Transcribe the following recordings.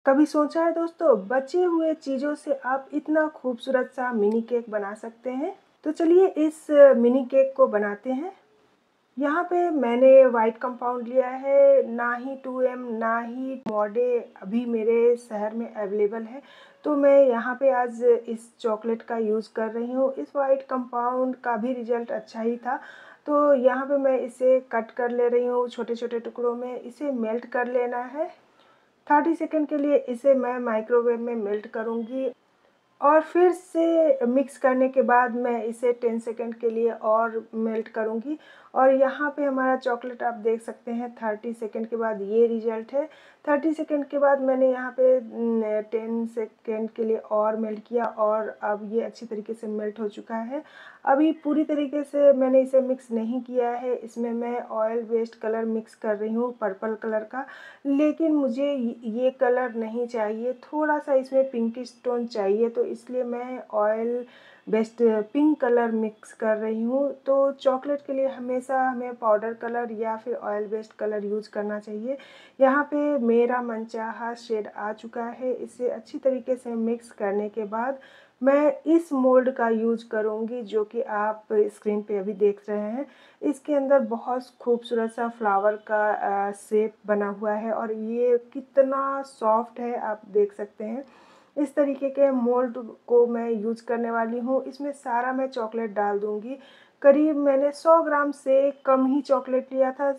कभी सोचा है दोस्तों बचे हुए चीज़ों से आप इतना खूबसूरत सा मिनी केक बना सकते हैं? तो चलिए इस मिनी केक को बनाते हैं। यहाँ पे मैंने व्हाइट कंपाउंड लिया है, ना ही 2M ना ही मॉडे अभी मेरे शहर में अवेलेबल है। तो मैं यहाँ पे आज इस चॉकलेट का यूज़ कर रही हूँ। इस व्हाइट कंपाउंड का भी रिज़ल्ट अच्छा ही था। तो यहाँ पे मैं इसे कट कर ले रही हूँ छोटे-छोटे टुकड़ों में। इसे मेल्ट कर लेना है। 30 सेकंड के लिए इसे मैं माइक्रोवेव में मेल्ट करूँगी और फिर से मिक्स करने के बाद मैं इसे 10 सेकंड के लिए और मेल्ट करूँगी और यहाँ पे हमारा चॉकलेट आप देख सकते हैं 30 सेकंड के बाद ये रिज़ल्ट है। 30 सेकंड के बाद मैंने यहाँ पे 10 सेकंड के लिए और मेल्ट किया और अब ये अच्छी तरीके से मेल्ट हो चुका है। अभी पूरी तरीके से मैंने इसे मिक्स नहीं किया है, इसमें मैं ऑयल बेस्ड कलर मिक्स कर रही हूँ पर्पल कलर का। लेकिन मुझे ये कलर नहीं चाहिए, थोड़ा-सा इसमें पिंकिश टोन चाहिए तो इसलिए मैं oil based pink colour mix कर रही हूँ। तो चॉकलेट के लिए हमेशा हमें पाउडर कलर या फिर ऑयल बेस्ड कलर यूज़ करना चाहिए। यहाँ पे मेरा मनचाहा शेड आ चुका है, इसे अच्छी तरीके से मिक्स करने के बाद मैं इस मोल्ड का यूज़ करूँगी जो कि आप स्क्रीन पे अभी देख रहे हैं। इसके अंदर बहुत खूबसूरत सा फ्लावर का शेप बना हुआ है और ये कितना सॉफ्ट है आप देख सकते हैं। इस तरीके के मोल्ड को मैं यूज़ करने वाली हूँ। इसमें सारा मैं चॉकलेट डाल दूँगी। करीब मैंने 100 ग्राम से कम ही चॉकलेट लिया था,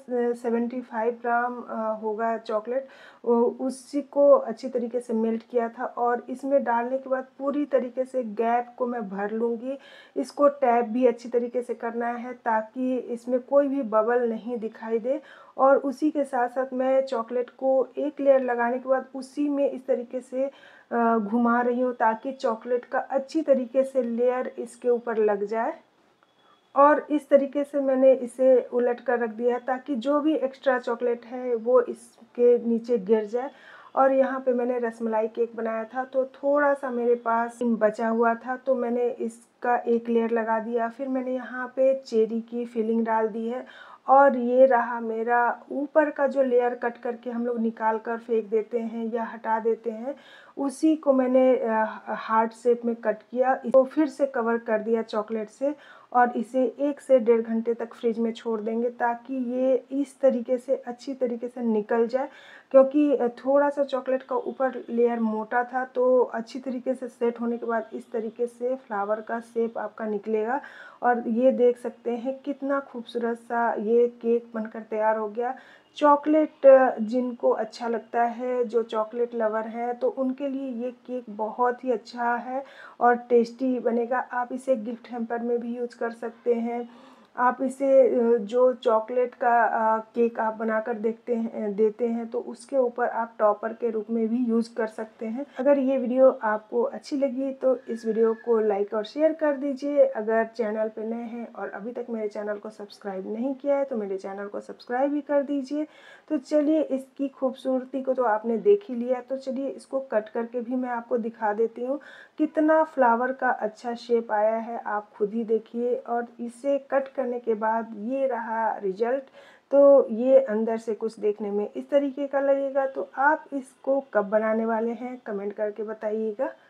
75 ग्राम होगा चॉकलेट। उसी को अच्छी तरीके से मेल्ट किया था और इसमें डालने के बाद पूरी तरीके से गैप को मैं भर लूँगी। इसको टैप भी अच्छी तरीके से करना है ताकि इसमें कोई भी बबल नहीं दिखाई दे और उसी के साथ-साथ मैं चॉकलेट को एक लेयर लगाने के बाद उसी में इस तरीके से घुमा रही हूँ ताकि चॉकलेट का अच्छी तरीके से लेयर इसके ऊपर लग जाए। और इस तरीके से मैंने इसे उलट कर रख दिया है ताकि जो भी एक्स्ट्रा चॉकलेट है वो इसके नीचे गिर जाए। और यहाँ पे मैंने रसमलाई केक बनाया था तो थोड़ा-सा मेरे पास बचा हुआ था तो मैंने इसका एक लेयर लगा दिया। फिर मैंने यहाँ पे चेरी की फिलिंग डाल दी है और ये रहा मेरा ऊपर का जो लेयर कट करके हम लोग निकाल कर फेंक देते हैं या हटा देते हैं, उसी को मैंने हार्ट शेप में कट किया। इसको फिर से कवर कर दिया चॉकलेट से और इसे 1 से डेढ़ घंटे तक फ्रिज में छोड़ देंगे ताकि ये इस तरीके से अच्छी तरीके से निकल जाए। क्योंकि थोड़ा-सा चॉकलेट का ऊपर लेयर मोटा था तो अच्छी तरीके से सेट होने के बाद इस तरीके से फ्लावर का शेप आपका निकलेगा। और ये देख सकते हैं कितना खूबसूरत सा ये केक बनकर तैयार हो गया। चॉकलेट जिनको अच्छा लगता है, जो चॉकलेट लवर हैं, तो उनके लिए ये केक बहुत ही अच्छा है और टेस्टी बनेगा। आप इसे गिफ्ट हैम्पर में भी यूज़ कर सकते हैं। आप इसे जो चॉकलेट का केक आप बनाकर देते हैं तो उसके ऊपर आप टॉपर के रूप में भी यूज़ कर सकते हैं। अगर ये वीडियो आपको अच्छी लगी तो इस वीडियो को लाइक और शेयर कर दीजिए। अगर चैनल पे नए हैं और अभी तक मेरे चैनल को सब्सक्राइब नहीं किया है तो मेरे चैनल को सब्सक्राइब भी कर दीजिए। तो चलिए इसकी खूबसूरती को तो आपने देख ही लिया, तो चलिए इसको कट करके भी मैं आपको दिखा देती हूँ। कितना फ्लावर का अच्छा शेप आया है आप खुद ही देखिए और इसे कट करने के बाद ये रहा रिजल्ट। तो ये अंदर से कुछ देखने में इस तरीके का लगेगा। तो आप इसको कब बनाने वाले हैं कमेंट करके बताइएगा।